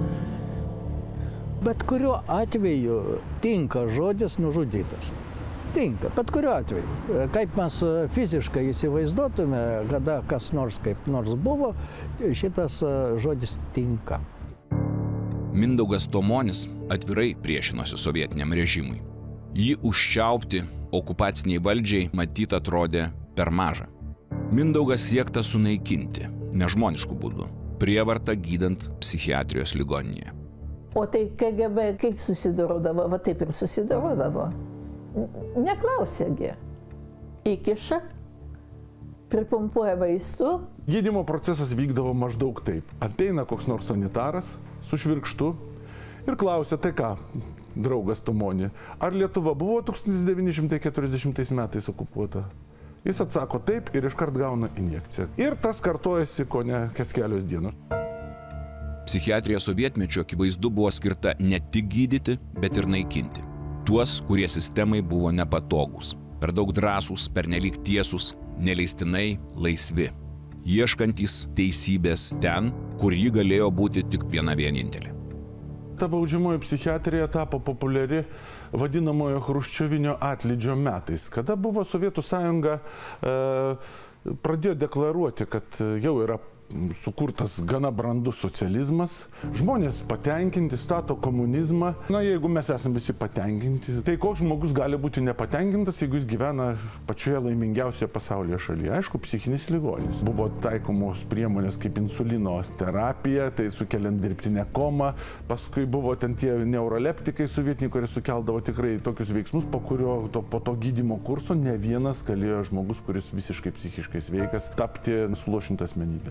Bet kuriuo atveju tinka žodis nužudytas. Tinka, bet kuriuo atveju. Kaip mes fiziškai įsivaizduotume, kada kas nors kaip nors buvo, šitas žodis tinka. Mindaugas Tomonis atvirai priešinosi sovietiniam režimui. Jį užčiaupti okupaciniai valdžiai matyt atrodė per maža. Mindaugas siekta sunaikinti, nežmonišku būdu, prievartą gydant psichiatrijos ligoninėje. O tai K G B kaip susidorodavo, va taip ir susidorodavo. Neklausėgi. Įkiša, pripumpuoja vaistų. Gydymo procesas vykdavo maždaug taip. Ateina koks nors sanitaras su švirkštu ir klausia, tai ką, draugas Tomoni, ar Lietuva buvo tūkstantis devyni šimtai keturiasdešimtais metais okupuota? Jis atsako taip ir iškart gauna injekciją. Ir tas kartojasi kone kas kelios dienos. Psichiatrija sovietmečiu akivaizdu buvo skirta ne tik gydyti, bet ir naikinti. Tuos, kurie sistemai buvo nepatogūs, per daug drąsūs, pernelyg tiesūs, neleistinai laisvi, ieškantys teisybės ten, kur ji galėjo būti tik viena vienintelė. Ta baudžiamoji psichiatrija tapo populiari vadinamojo chruščiovinio atlydžio metais, kada buvo Sovietų sąjunga e, pradėjo deklaruoti, kad jau yra sukurtas gana brandus socializmas, žmonės patenkinti, stato komunizmą. Na, jeigu mes esame visi patenkinti, tai koks žmogus gali būti nepatenkintas, jeigu jis gyvena pačioje laimingiausioje pasaulyje šalyje? Aišku, psichinis ligonis. Buvo taikomos priemonės kaip insulino terapija, tai sukeliant dirbtinę komą. Paskui buvo ten tie neuroleptikai sovietiniai, kurie sukeldavo tikrai tokius veiksmus, po kurio to, po to gydymo kurso ne vienas galėjo žmogus, kuris visiškai psichiškai sveikas, tapti suluošinta asmenybė.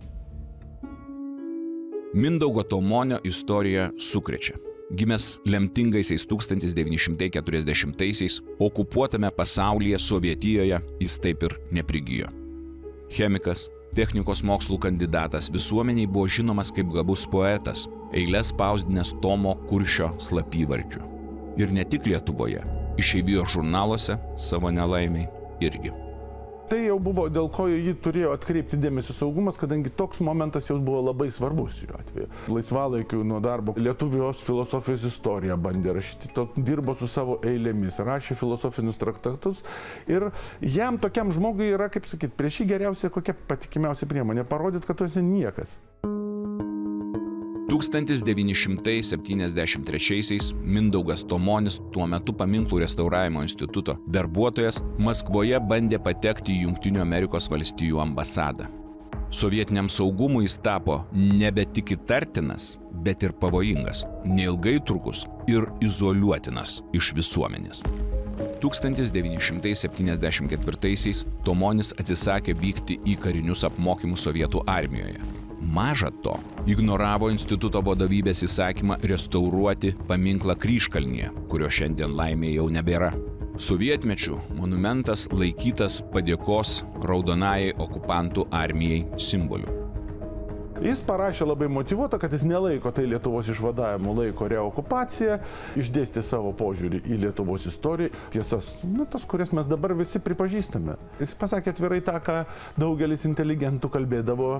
Mindaugo Tomonio istorija sukrečia. Gimęs lemtingaisiais tūkstantis devyni šimtai keturiasdešimtaisiais, okupuotame pasaulyje Sovietijoje jis taip ir neprigijo. Chemikas, technikos mokslų kandidatas, visuomeniai buvo žinomas kaip gabus poetas, eiles spausdinęs Tomo Kuršio slapyvardžiu. Ir ne tik Lietuvoje, išeivijos žurnaluose savo nelaimiai irgi. Tai jau buvo, dėl ko jį turėjo atkreipti dėmesį saugumas, kadangi toks momentas jau buvo labai svarbus šiuo atveju. Laisvalaikiu nuo darbo Lietuvos filosofijos istoriją bandė rašyti, to dirbo su savo eilėmis, rašė filosofinius traktatus ir jam tokiam žmogui yra, kaip sakyt, prieš jį geriausia kokia patikimiausia priemonė - parodyti, kad tu esi niekas. tūkstantis devyni šimtai septyniasdešimt trečiaisiais Mindaugas Tomonis, tuo metu paminklų restauravimo instituto darbuotojas, Maskvoje bandė patekti į Jungtinių Amerikos valstijų ambasadą. Sovietiniam saugumui jis tapo nebe tik įtartinas, bet ir pavojingas, neilgai trukus ir izoliuotinas iš visuomenės. tūkstantis devyni šimtai septyniasdešimt ketvirtaisiais Tomonis atsisakė vykti į karinius apmokymus Sovietų armijoje. Maža to, ignoravo instituto vadovybės įsakymą restauruoti paminklą Kryžkalnyje, kurio šiandien laimė jau nebėra. Sovietmečiu monumentas laikytas padėkos raudonajai okupantų armijai simboliu. Jis parašė labai motyvuotą, kad jis nelaiko tai Lietuvos išvadavimu, laiko reokupaciją, išdėstė savo požiūrį į Lietuvos istoriją. Tiesas, nu, tas, kurias mes dabar visi pripažįstame. Jis pasakė atvirai tą, ką daugelis inteligentų kalbėdavo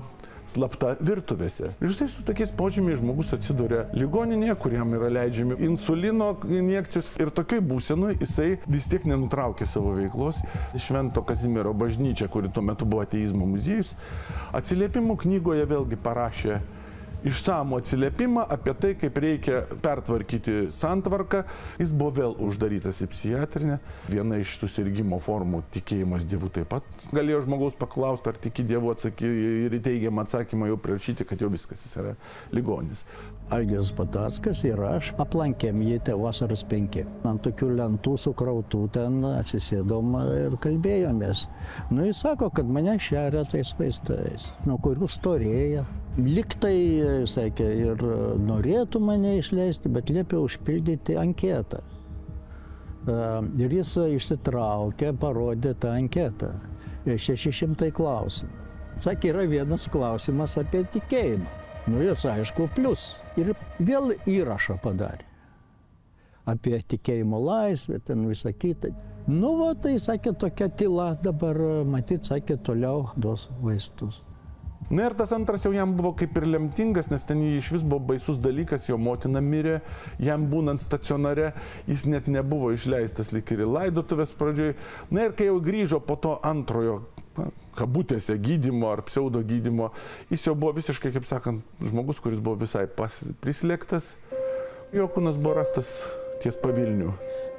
slapta virtuvėse. Ir štai su tokiais požymiais žmogus atsiduria ligoninėje, kuriam yra leidžiami insulino injekcijos ir tokioj būsenoj jisai vis tiek nenutraukė savo veiklos. Švento Kazimiero bažnyčia, kuri tuo metu buvo ateizmo muziejus, atsiliepimų knygoje vėlgi parašė išsamų atsiliepimą apie tai, kaip reikia pertvarkyti santvarką. Jis buvo vėl uždarytas į psichiatrinę. Viena iš susirgimo formų - tikėjimas Dievu taip pat. Galėjo žmogaus paklausti, ar tiki Dievu, atsakyti ir į teigiamą atsakymą jau prirašyti, kad jau viskas, jis yra ligonis. Algis Batackas ir aš aplankėm jį te vasaros penki. Ant tokių lentų sukrautų ten atsisėdom ir kalbėjomės. Nu, jis sako, kad mane šeria tais vaistais, nuo kurių storėja. Liktai, sakė, ir norėtų mane išleisti, bet liepė užpildyti anketą. Ir jis išsitraukė, parodė tą anketą. šeši šimtai klausimų. Sakė, yra vienas klausimas apie tikėjimą. Nu, jis aišku, plius. Ir vėl įrašą padarė. Apie tikėjimo laisvę, ten visą kitą. Nu, va, tai sakė, tokia tyla dabar, matyt, sakė, toliau duos vaistus. Na ir tas antras jau jam buvo kaip ir lemtingas, nes ten jį iš vis buvo baisus dalykas, jo motina mirė, jam būnant stacionare, jis net nebuvo išleistas lyg ir į laidotuvės pradžioj. Na ir kai jau grįžo po to antrojo, na, kabutėse gydymo ar pseudo gydymo, jis jau buvo visiškai, kaip sakant, žmogus, kuris buvo visai pas, prislėgtas. Jo kūnas buvo rastas ties Pavilniu.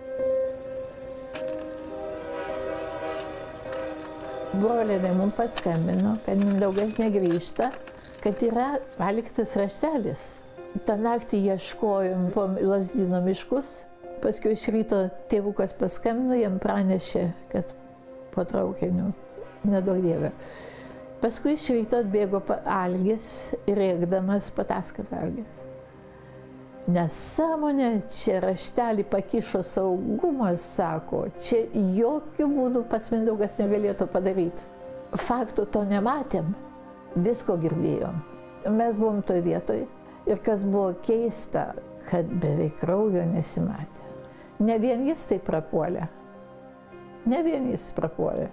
Broliai mums paskambino, kad Mindaugas negrįžta, kad yra paliktas raštelis. Ta naktį ieškojom po Lazdino miškus, paskui iš ryto tėvukas paskambino, jam pranešė, kad po traukiniu, nedaug dievė. Paskui iš ryto atbėgo Algis, rėkdamas, Patackas Algis. Nesąmonė, čia raštelį pakišo saugumas, sako, čia jokių būdų pats Mindaugas negalėtų padaryti. Faktų to nematėm, visko girdėjom. Mes buvom toj vietoj ir kas buvo keista, kad beveik kraujo nesimatė. Ne vien jis tai prapuolė, ne vien jis prapuolė.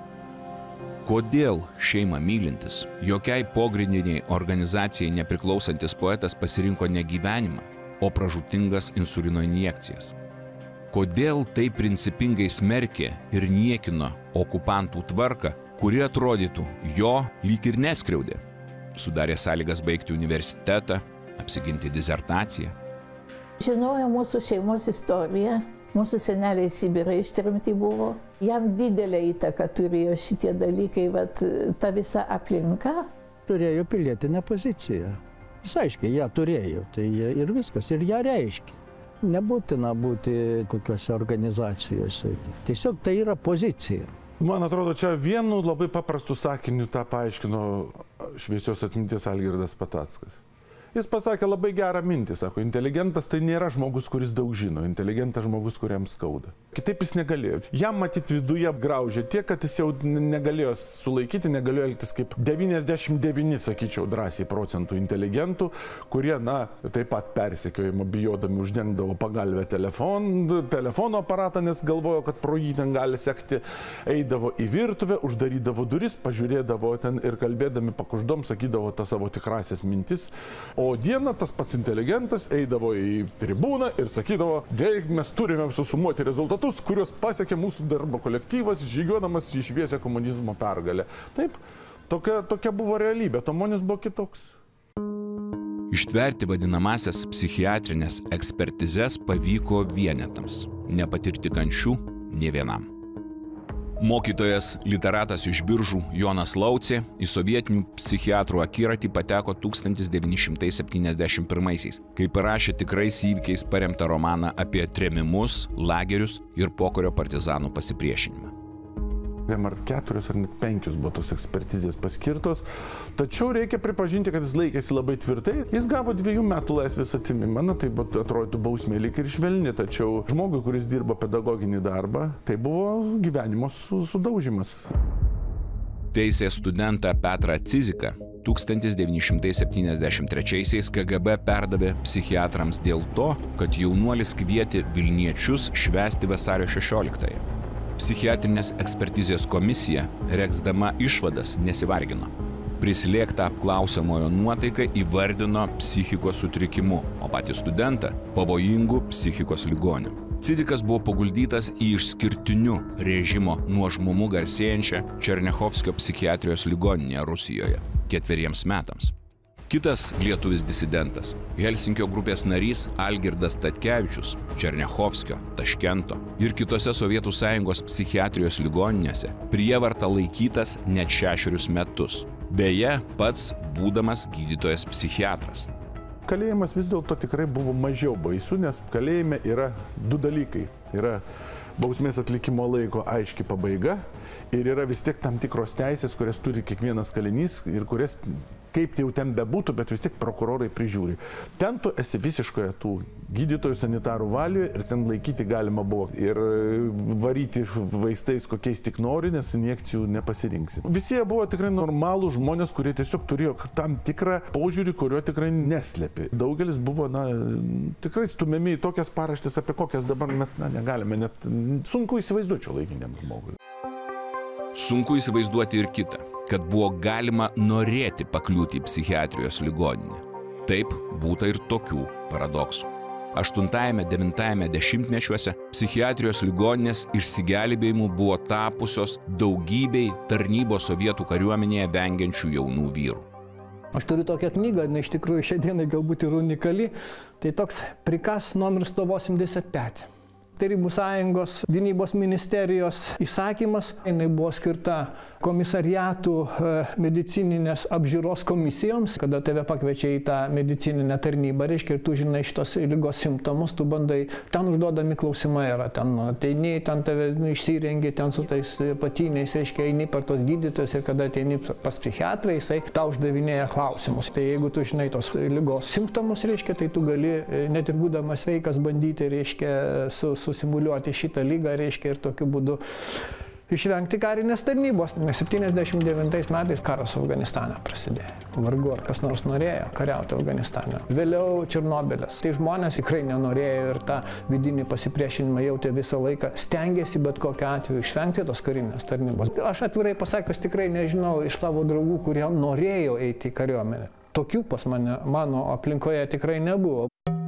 Kodėl šeimą mylintis, jokiai pogrindiniai organizacijai nepriklausantis poetas pasirinko ne gyvenimą, o pražūtingas insulino injekcijas? Kodėl tai principingai smerkė ir niekino okupantų tvarką, kuri atrodytų jo lyg ir neskriaudė? Sudarė sąlygas baigti universitetą, apsiginti disertaciją. Žinojo mūsų šeimos istoriją. Mūsų seneliai Sibirai ištremti buvo. Jam didelę įtaką turėjo šitie dalykai, vat, ta visa aplinka. Turėjo pilietinę poziciją. Jis aiškiai ją turėjo, tai ir viskas, ir ją reiškia. Nebūtina būti kokiuose organizacijose. Tiesiog tai yra pozicija. Man atrodo, čia vienu labai paprastu sakiniu tą paaiškino šviesios atminties Algirdas Patackas. Jis pasakė labai gerą mintį, sako, inteligentas tai nėra žmogus, kuris daug žino, inteligentas žmogus, kuriam skauda. Kitaip jis negalėjo. Jam matyt viduje graužė tiek, kad jis jau negalėjo sulaikyti, negalėjo elgtis kaip devyniasdešimt devyni, sakyčiau, drąsiai procentų inteligentų, kurie, na, taip pat persekiojimo bijodami uždengdavo pagalvę telefon, telefono aparatą, nes galvojo, kad pro jį ten gali sekti, eidavo į virtuvę, uždarydavo duris, pažiūrėdavo ten ir kalbėdami pakuždom sakydavo tą savo tikrasias mintis. O dieną tas pats inteligentas eidavo į tribūną ir sakydavo, dėk, mes turime susumuoti rezultatus, kuriuos pasiekė mūsų darbo kolektyvas, žygiuodamas į šviesią komunizmo pergalę. Taip, tokia, tokia buvo realybė, Tomonis buvo kitoks. Ištverti vadinamasias psichiatrinės ekspertizes pavyko vienetams, nepatirti kančių nė vienam. Mokytojas literatas iš Biržų Jonas Laucė į sovietinių psichiatrų akiratį pateko tūkstantis devyni šimtai septyniasdešimt pirmaisiais, kai parašė tikrais įvykiais paremtą romaną apie trėmimus, lagerius ir pokario partizanų pasipriešinimą. Ar keturios ar net penkios buvo tos ekspertizės paskirtos, tačiau reikia pripažinti, kad jis laikėsi labai tvirtai. Jis gavo dviejų metų laisvės atėmimą, na tai atrodytų bausmė lyg ir švelni, tačiau žmogui, kuris dirbo pedagoginį darbą, tai buvo gyvenimo sudaužimas. Teisės studentą Petrą Ciziką tūkstantis devyni šimtai septyniasdešimt trečiaisiais K G B perdavė psichiatrams dėl to, kad jaunuolis kvietė vilniečius švęsti vasario šešioliktąją. Psichiatrinės ekspertizės komisija, reksdama išvadas, nesivargino. prislėgtą apklausiamojo nuotaiką įvardino psichikos sutrikimu, o patį studentą pavojingu psichikos ligoniu. Cidzikas buvo paguldytas į išskirtiniu režimo nuožmumu garsėjančią Černiachovskio psichiatrijos ligoninę Rusijoje ketveriems metams. Kitas lietuvis disidentas, Helsinkio grupės narys Algirdas Tatkevičius, Černiachovskio, Taškento ir kitose Sovietų Sąjungos psichiatrijos ligoninėse prievarta laikytas net šešerius metus. Beje, pats būdamas gydytojas psichiatras. Kalėjimas vis dėlto tikrai buvo mažiau baisu, nes kalėjime yra du dalykai. Yra bausmės atlikimo laiko aiški pabaiga ir yra vis tiek tam tikros teisės, kurias turi kiekvienas kalinys ir kurias, kaip tai jau ten bebūtų, bet vis tiek prokurorai prižiūri. Ten tu esi visiškoje tų gydytojų sanitarų valioje ir ten laikyti galima buvo ir varyti vaistais kokiais tik nori, nes injekcijų nepasirinksi. Visi jie buvo tikrai normalūs žmonės, kurie tiesiog turėjo tam tikrą požiūrį, kurio tikrai neslėpė. Daugelis buvo, na, tikrai stumiami į tokias paraštes, apie kokias dabar mes, na, negalime, net sunku įsivaizduoti šiuolaikiniam žmogui. Sunku įsivaizduoti ir kitą, kad buvo galima norėti pakliūti į psichiatrijos ligoninę. Taip būta ir tokių paradoksų. aštuntajame devintajame dešimtmečiuose psichiatrijos ligoninės išsigelbėjimu buvo tapusios daugybei tarnybos sovietų kariuomenėje vengiančių jaunų vyrų. Aš turiu tokią knygą, jinai iš tikrųjų šią dieną galbūt ir unikali. Tai toks prikaz номер сто восемьдесят пять. Tarybų Sąjungos gynybos ministerijos įsakymas. Jinai buvo skirta komisariatų medicininės apžiūros komisijoms, kada tave pakviečia į tą medicininę tarnybą, reiškia, ir tu žinai šitos ligos simptomus, tu bandai, ten užduodami klausimai yra, ten ateini, ten tave išsirengi, ten su tais patiniais, reiškia, eini per tos gydytojus ir kada ateini pas psichiatrą, jisai tau uždavinėja klausimus. Tai jeigu tu žinai tos ligos simptomus, reiškia, tai tu gali, net ir būdamas sveikas, bandyti, reiškia, su, susimuliuoti šitą ligą, reiškia, ir tokiu būdu išvengti karinės tarnybos. septyniasdešimt devintais metais karas Afganistane prasidėjo. Vargu ar kas nors norėjo kariauti Afganistane. Vėliau Černobylis. Tai žmonės tikrai nenorėjo ir tą vidinį pasipriešinimą jautė visą laiką. Stengėsi bet kokiu atveju išvengti tos karinės tarnybos. Aš atvirai pasakęs tikrai nežinau iš savo draugų, kurie norėjo eiti į kariuomenę. Tokių pas mane, mano aplinkoje tikrai nebuvo.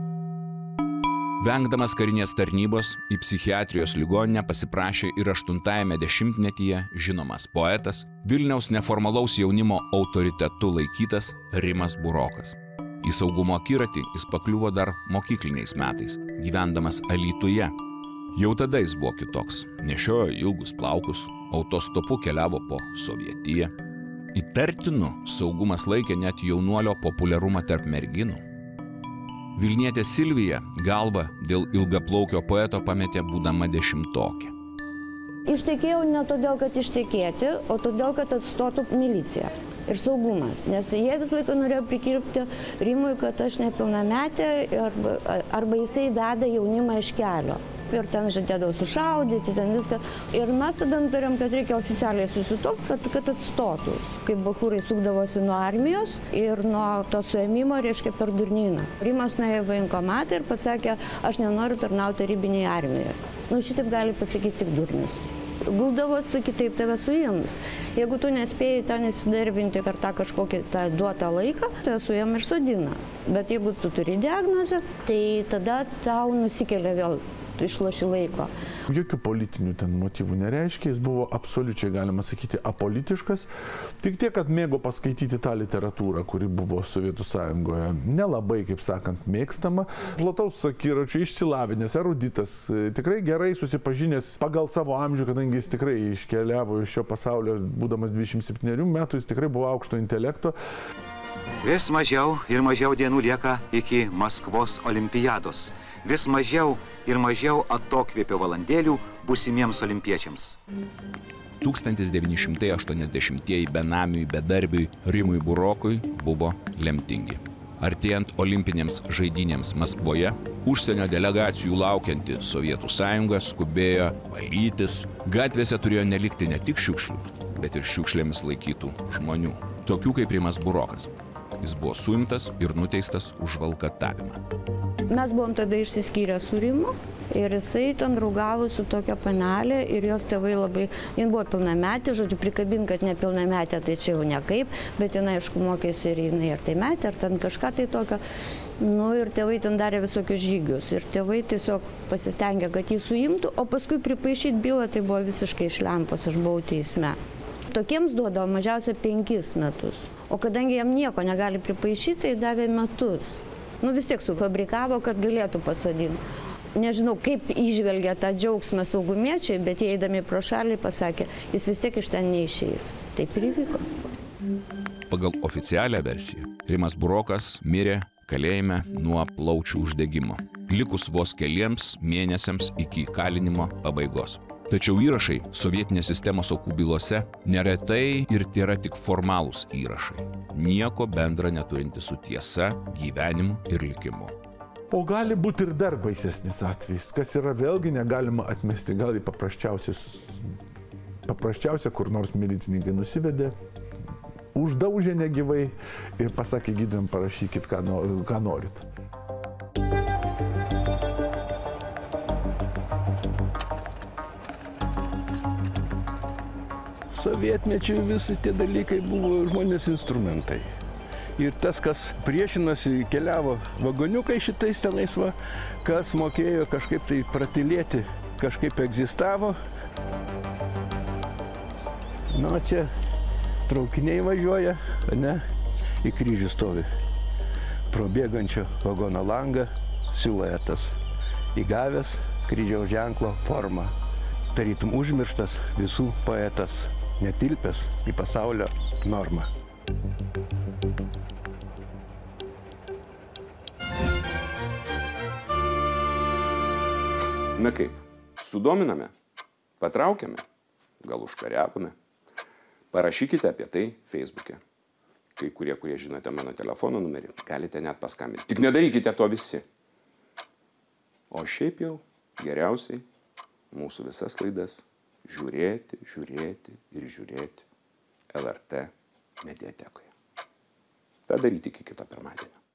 Vengdamas karinės tarnybos į psichiatrijos ligoninę pasiprašė ir aštuntajame dešimtmetyje žinomas poetas, Vilniaus neformalaus jaunimo autoritetu laikytas Rimas Burokas. Į saugumo akiratį jis pakliuvo dar mokykliniais metais, gyvendamas Alytuje. Jau tada jis buvo kitoks, nešiojo ilgus plaukus, autostopu keliavo po Sovietiją. Įtartinu saugumas laikė net jaunuolio populiarumą tarp merginų. Vilnietė Silvija galvą dėl ilgaplaukio poeto pametė būdama dešimtokė. Ištekėjau ne todėl, kad ištekėti, o todėl, kad atstotų milicija ir saugumas. Nes jie visą laiką norėjo prikirpti Rimui, kad aš nepilnametė arba, arba jisai veda jaunimą iš kelio. Ir ten žadėdavo sušaudyti, ten viską. Ir mes tada nutarėm, kad reikia oficialiai susitokti, kad, kad atstotų. Kaip bachūrai sukdavosi nuo armijos ir nuo to suėmimo, reiškia, per durnyną. Rimas nuėjo į vojenkomatą ir pasakė, aš nenoriu tarnauti tarybinėje armijoje. Nu, šitaip gali pasakyti tik durnius. Guldavosi, kitaip tave suims. Jeigu tu nespėjai ten įsidarbinti per tą kažkokį tą duotą laiką, tave suim ir sodina. Bet jeigu tu turi diagnozę, tai tada tau nusikelia vėl. Išloši laiko. Jokių politinių ten motyvų nereiškia, jis buvo absoliučiai, galima sakyti, apolitiškas. Tik tiek, kad mėgo paskaityti tą literatūrą, kuri buvo Sovietų Sąjungoje nelabai, kaip sakant, mėgstama. Plataus akiračio, išsilavinęs, eruditas, tikrai gerai susipažinęs pagal savo amžių, kadangi jis tikrai iškeliavo iš šio pasaulio, būdamas dvidešimt septynerių metų, jis tikrai buvo aukšto intelekto. Vis mažiau ir mažiau dienų lieka iki Maskvos olimpiados. Vis mažiau ir mažiau atokvėpio valandėlių būsimiems olimpiečiams. tūkstantis devyni šimtai aštuoniasdešimtieji benamiui bedarbiui Rimui Burokui buvo lemtingi. Artėjant olimpinėms žaidynėms Maskvoje, užsienio delegacijų laukianti Sovietų Sąjunga skubėjo valytis. Gatvėse turėjo nelikti ne tik šiukšlių, bet ir šiukšlėmis laikytų žmonių, tokių kaip Rimas Burokas. Jis buvo suimtas ir nuteistas už valkatavimą. Mes buvom tada išsiskyrę su Rimu ir jisai ten draugavo su tokia panelė ir jos tėvai labai, jin buvo pilnametė, žodžiu, prikabint, kad nepilnametė, tai čia jau nekaip, bet jinai, aišku, mokėsi ir jinai ir tai metė, ar ten kažką tai tokio. Nu ir tėvai ten darė visokius žygius ir tėvai tiesiog pasistengė, kad jį suimtų, o paskui pripaišyti bylą, tai buvo visiškai iš lempos, aš buvau teisme. Tokiems duodavo mažiausiai penkis metus, o kadangi jam nieko negali pripaišyti, tai davė metus. Nu vis tiek sufabrikavo, kad galėtų pasodinti. Nežinau, kaip įžvelgia tą džiaugsmą saugumiečiai, bet jie eidami pro šalį pasakė, jis vis tiek iš ten neišeis. Taip ir įvyko. Pagal oficialią versiją, Rimas Burokas mirė kalėjime nuo plaučių uždegimo, likus vos keliems mėnesiams iki kalinimo pabaigos. Tačiau įrašai sovietinės sistemos aukų bylose neretai ir tėra tik formalūs įrašai, nieko bendra neturinti su tiesa, gyvenimu ir likimu. O gali būti ir dar baisesnis atvejis, kas yra vėlgi negalima atmesti, gal į paprasčiausią, kur nors milicininkai nusivedė, uždaužė negyvai ir pasakė gydytojam, parašykit, ką, ką norit. Sovietmečiu visi tie dalykai buvo žmonės instrumentai. Ir tas, kas priešinosi, keliavo vagoniukai šitais tenais, va, kas mokėjo kažkaip tai pratilėti, kažkaip egzistavo. Na, čia traukiniai važiuoja, ne, į kryžių stovi. Pro bėgančio vagono langą siluetas, įgavęs kryžiaus ženklo formą. Tarytum užmirštas visų poetas, netilpęs į pasaulio normą. Na kaip, sudominame, patraukėme, gal užkariavome. Parašykite apie tai Facebook'e. Kai kurie, kurie žinote mano telefono numerį, galite net paskambinti. Tik nedarykite to visi. O šiaip jau geriausiai mūsų visas laidas žiūrėti, žiūrėti ir žiūrėti L R T mediatekoje. Ta daryti iki kito pirmadienio.